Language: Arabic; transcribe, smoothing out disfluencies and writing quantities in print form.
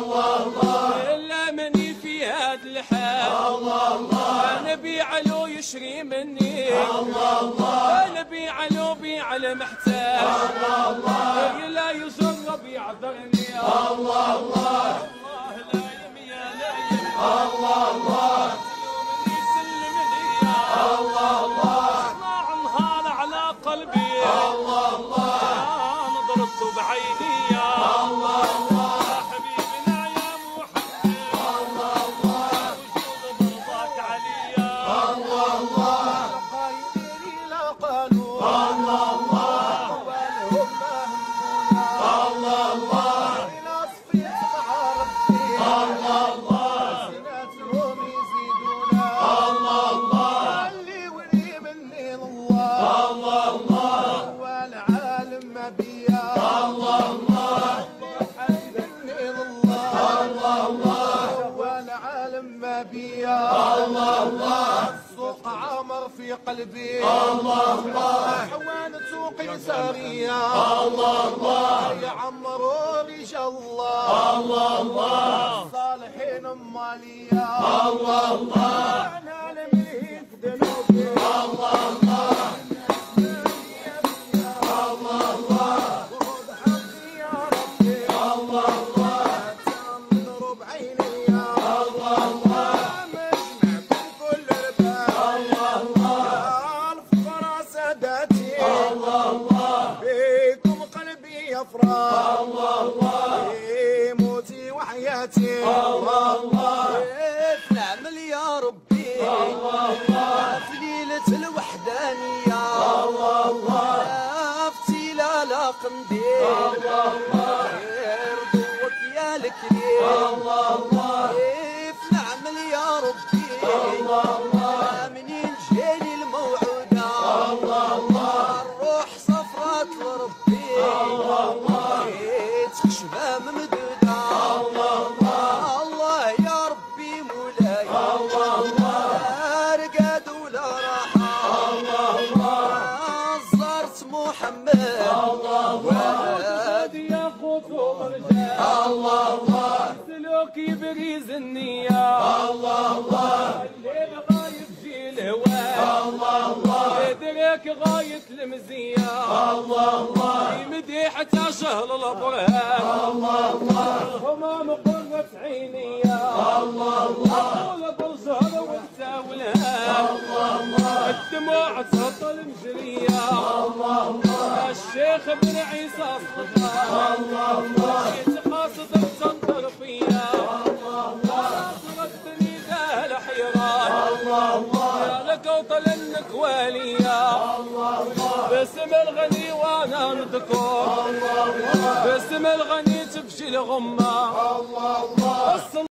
إلا مني في هاد الحال نبي علو يشري مني نبي علو بيع المحتاج لا يزر بيعذرني الله لا يميا لا يميا مني سلم لي اصنع نهار على قلبي نضربت بعيني السوق عامر في قلبي حوانة قيسارية يعمروا رجال الله صالحين مالية انا لمين في ذنوبي خذ حقي يا ربي تنظر بعيني يفرح موتي وحياتي نعمل يا ربي في ليلة الوحدانية نفتي لا قنديل يرضوك يا الكريم نعمل يا ربي منين جاني الموعودة الروح صفرات لربي تخشبها ممدودة الله يا ربي مولاي لا رقاد ولا راحة زرت محمد وهادي ياخذ ورجال سلوك يبريز النية الليل غايب جي الهوى يدرك غاية المزية مديحة شهر البرهان الهمام قرة عينية طول بالزهر وانت والهان الدموع تهطل مجرية الشيخ بن عيسى صدقان قاصد تسنطر فيا صرتني ذا الحيران لقوطل النكوالية باسم الغني وانا نذكر باسم الغني تبشي الغمة